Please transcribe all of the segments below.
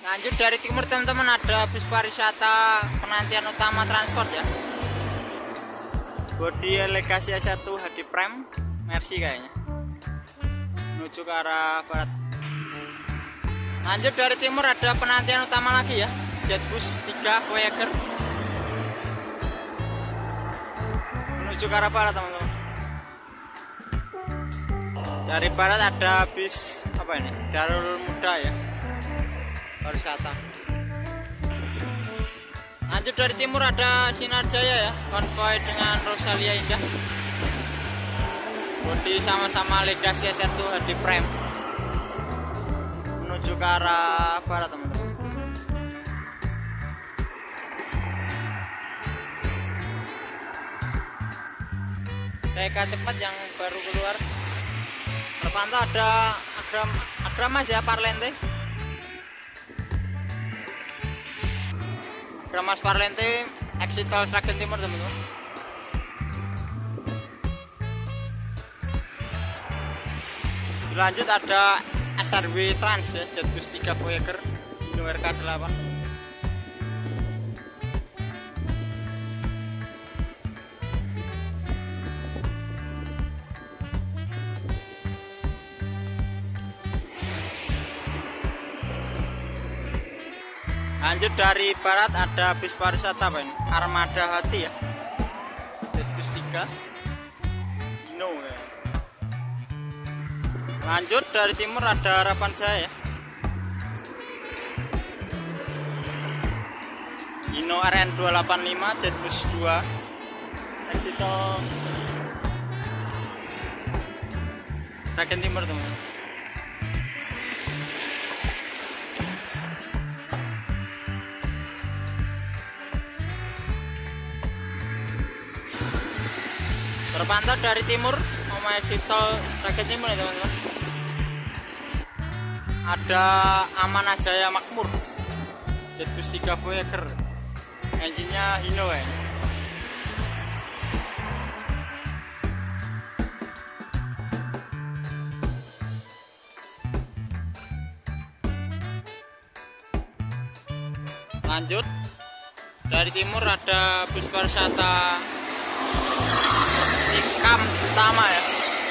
Lanjut dari timur teman-teman, ada bis pariwisata penantian utama transport ya. Bodi Legacy S1 HD Prime Mercy kayaknya, menuju ke arah barat. Lanjut dari timur ada penantian utama lagi ya, Jetbus 3 Voyager menuju ke arah barat teman-teman. Dari barat ada bis apa ini, Darul Muda ya, pariwisata. Lanjut dari timur ada Sinar Jaya ya, konvoy dengan Rosalia Indah. Bodi sama-sama Legacy S1 HD Prime menuju ke arah barat teman-teman. Kereta cepat yang baru keluar. Terpantau ada Agramas ya, Parlente. Agramas Parlente, exit tol Sragen Timur teman-teman. Lanjut ada SRW Trans ya, Jetbus 3 Voyager RK8. Lanjut dari barat ada bis pariwisata apa ini, Armada Hati ya, Jetbus 3 Hino ya. Lanjut dari timur ada Harapan Jaya ya, Hino RN 285 Jetbus 2 exit tol Sragen Timur teman-teman. Terpantau dari timur mau exit tol Sragen Timur ya teman-teman. Ada Amanah Jaya Makmur Jetbus 3 Voyager, engine-nya Hino ya. Lanjut dari timur ada bis pariwisata Ikam Utama ya.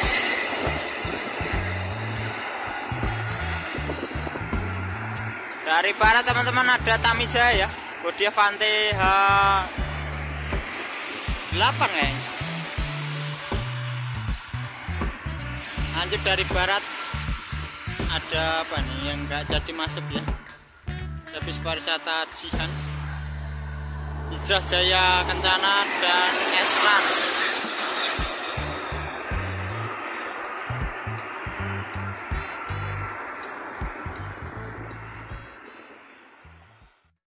Dari barat teman-teman ada Tamijaya ya, bodi Avante H8 kayaknya. Lanjut dari barat ada apa nih yang enggak jadi masuk ya, ada bis pariwisata Jihan, Hijrah Jaya Kencana dan S-Trans.